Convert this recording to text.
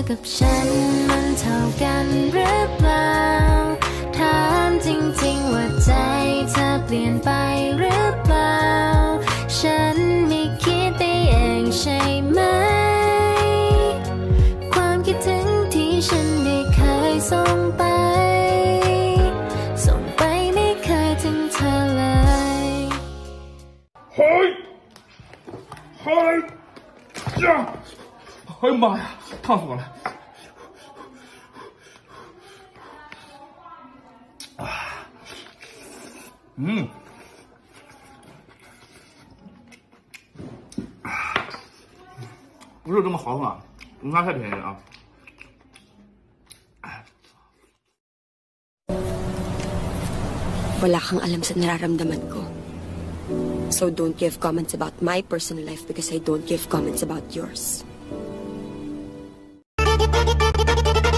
กับฉันมันเท่ากันหรือเปล่าถามจริงๆว่าใจเธอเปลี่ยนไปหรือเปล่าฉันไม่คิดไปเองใช่ไหมความคิดถึงที่ฉันได้เคยส่งไปไม่เคยถึงเธอเลยเฮ้ยจ้า哎呀妈呀，烫死我了！不是这么豪爽，龙虾太便宜了啊。 Wala kang alam sa nararamdaman ko. So don't give comments about my personal life because I don't give comments about yours.